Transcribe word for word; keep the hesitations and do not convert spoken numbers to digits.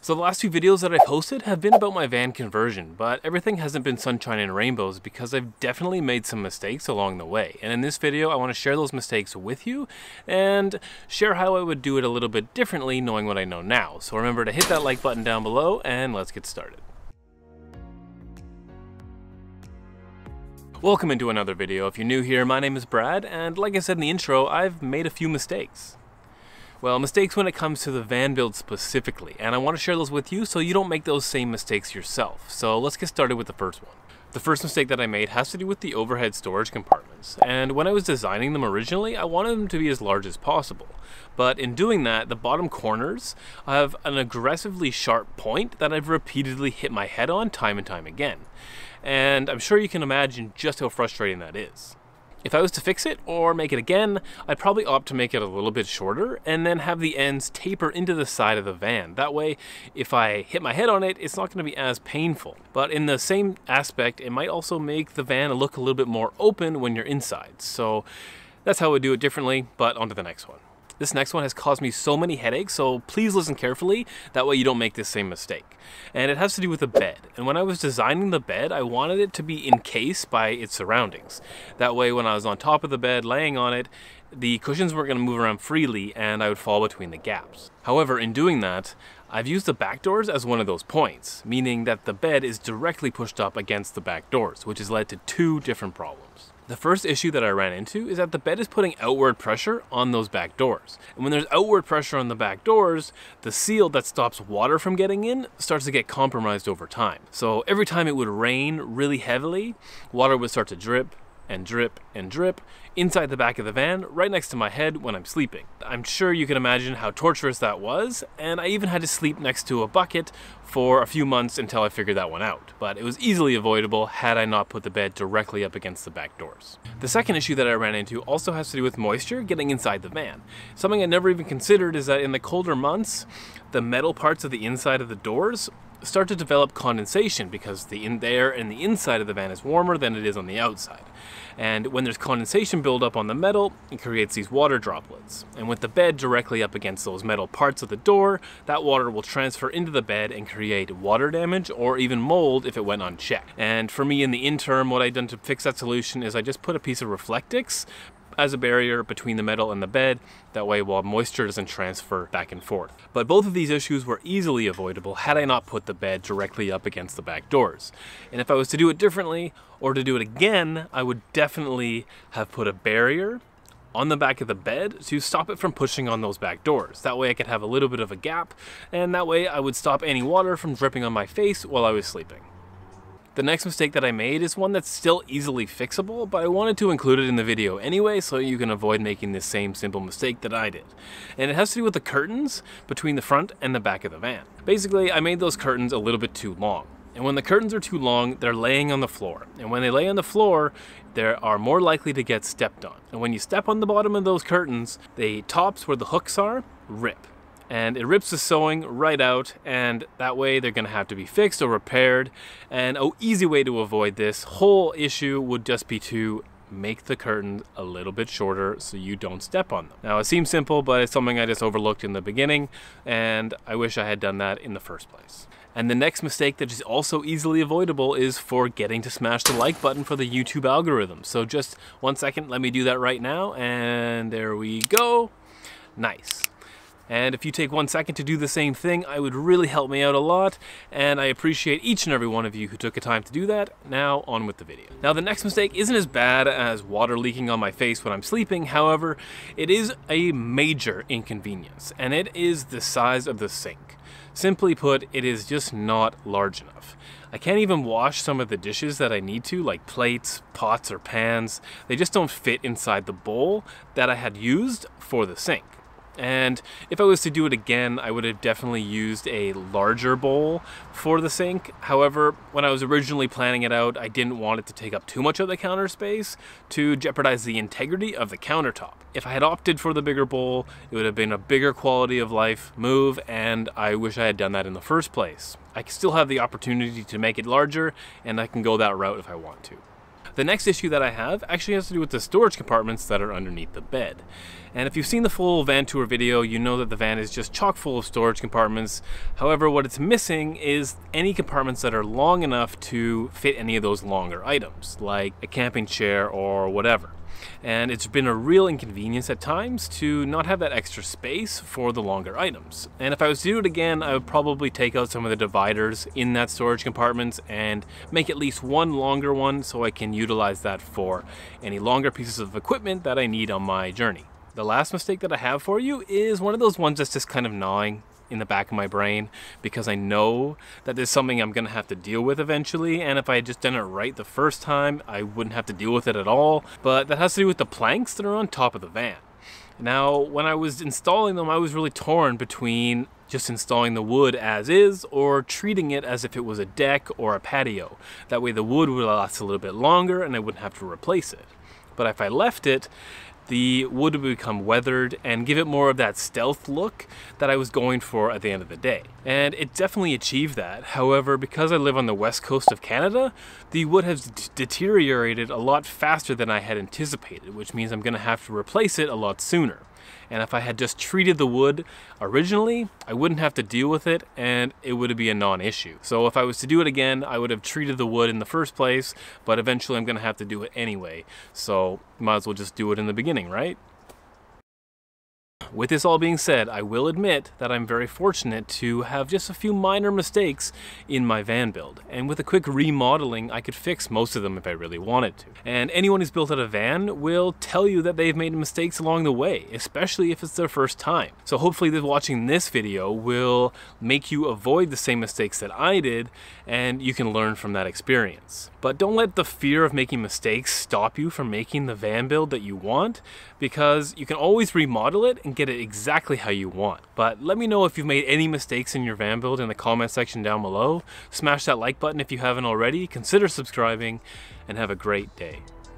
So the last few videos that I've posted have been about my van conversion, but everything hasn't been sunshine and rainbows because I've definitely made some mistakes along the way. And in this video, I want to share those mistakes with you and share how I would do it a little bit differently knowing what I know now. So remember to hit that like button down below and let's get started. Welcome into another video. If you're new here, my name is Brad, and like I said in the intro, I've made a few mistakes. Well, mistakes when it comes to the van build specifically, and I want to share those with you so you don't make those same mistakes yourself. So let's get started with the first one. The first mistake that I made has to do with the overhead storage compartments, and when I was designing them originally, I wanted them to be as large as possible. But in doing that, the bottom corners have an aggressively sharp point that I've repeatedly hit my head on time and time again. And I'm sure you can imagine just how frustrating that is. If I was to fix it or make it again, I'd probably opt to make it a little bit shorter and then have the ends taper into the side of the van. That way, if I hit my head on it, it's not going to be as painful. But in the same aspect, it might also make the van look a little bit more open when you're inside. So that's how I would do it differently, but on to the next one. This next one has caused me so many headaches, so please listen carefully, that way you don't make this same mistake. And it has to do with the bed. And when I was designing the bed, I wanted it to be encased by its surroundings. That way when I was on top of the bed, laying on it, the cushions weren't going to move around freely and I would fall between the gaps. However, in doing that, I've used the back doors as one of those points, meaning that the bed is directly pushed up against the back doors, which has led to two different problems. The first issue that I ran into is that the bed is putting outward pressure on those back doors. And when there's outward pressure on the back doors, the seal that stops water from getting in starts to get compromised over time. So every time it would rain really heavily, water would start to drip and drip and drip inside the back of the van right next to my head when I'm sleeping. I'm sure you can imagine how torturous that was, and I even had to sleep next to a bucket for a few months until I figured that one out. But it was easily avoidable had I not put the bed directly up against the back doors. The second issue that I ran into also has to do with moisture getting inside the van. Something I never even considered is that in the colder months, the metal parts of the inside of the doors start to develop condensation because the in there and the inside of the van is warmer than it is on the outside. And when there's condensation buildup on the metal, it creates these water droplets. And with the bed directly up against those metal parts of the door, that water will transfer into the bed and create water damage or even mold if it went unchecked. And for me in the interim, what I've done to fix that solution is I just put a piece of Reflectix as a barrier between the metal and the bed, that way while moisture doesn't transfer back and forth. But both of these issues were easily avoidable had I not put the bed directly up against the back doors. And if I was to do it differently, or to do it again, I would definitely have put a barrier on the back of the bed to stop it from pushing on those back doors. That way I could have a little bit of a gap, and that way I would stop any water from dripping on my face while I was sleeping. The next mistake that I made is one that's still easily fixable, but I wanted to include it in the video anyway so you can avoid making this same simple mistake that I did. And it has to do with the curtains between the front and the back of the van. Basically, I made those curtains a little bit too long. And when the curtains are too long, they're laying on the floor. And when they lay on the floor, they are more likely to get stepped on. And when you step on the bottom of those curtains, the tops where the hooks are rip. And it rips the sewing right out, and that way they're going to have to be fixed or repaired. And an easy way to avoid this whole issue would just be to make the curtains a little bit shorter so you don't step on them. Now it seems simple, but it's something I just overlooked in the beginning, and I wish I had done that in the first place. And the next mistake that is also easily avoidable is forgetting to smash the like button for the YouTube algorithm. So just one second, let me do that right now, and there we go. Nice. And if you take one second to do the same thing, I would really help me out a lot, and I appreciate each and every one of you who took the time to do that. Now, on with the video. Now, the next mistake isn't as bad as water leaking on my face when I'm sleeping. However, it is a major inconvenience, and it is the size of the sink. Simply put, it is just not large enough. I can't even wash some of the dishes that I need to, like plates, pots, or pans. They just don't fit inside the bowl that I had used for the sink. And if I was to do it again, I would have definitely used a larger bowl for the sink. However, when I was originally planning it out, I didn't want it to take up too much of the counter space to jeopardize the integrity of the countertop. If I had opted for the bigger bowl, it would have been a bigger quality of life move, and I wish I had done that in the first place. I still have the opportunity to make it larger, and I can go that route if I want to. The next issue that I have actually has to do with the storage compartments that are underneath the bed. And if you've seen the full van tour video, you know that the van is just chock full of storage compartments. However, what it's missing is any compartments that are long enough to fit any of those longer items, like a camping chair or whatever. And it's been a real inconvenience at times to not have that extra space for the longer items. And if I was to do it again, I would probably take out some of the dividers in that storage compartments and make at least one longer one so I can utilize that for any longer pieces of equipment that I need on my journey. The last mistake that I have for you is one of those ones that's just kind of gnawing in the back of my brain, because I know that there's something I'm gonna have to deal with eventually, and if I had just done it right the first time, I wouldn't have to deal with it at all. But that has to do with the planks that are on top of the van. Now, when I was installing them, I was really torn between just installing the wood as is or treating it as if it was a deck or a patio. That way the wood would last a little bit longer and I wouldn't have to replace it. But if I left it, the wood would become weathered and give it more of that stealth look that I was going for at the end of the day. And it definitely achieved that. However, because I live on the west coast of Canada, the wood has deteriorated a lot faster than I had anticipated, which means I'm going to have to replace it a lot sooner. And if I had just treated the wood originally, I wouldn't have to deal with it and it would be a non-issue. So if I was to do it again, I would have treated the wood in the first place, but eventually I'm gonna have to do it anyway. So might as well just do it in the beginning, right? With this all being said, I will admit that I'm very fortunate to have just a few minor mistakes in my van build. And with a quick remodeling, I could fix most of them if I really wanted to. And anyone who's built out a van will tell you that they've made mistakes along the way, especially if it's their first time. So hopefully that watching this video will make you avoid the same mistakes that I did, and you can learn from that experience. But don't let the fear of making mistakes stop you from making the van build that you want, because you can always remodel it and get it exactly how you want. But let me know if you've made any mistakes in your van build in the comment section down below. Smash that like button if you haven't already, consider subscribing, and have a great day.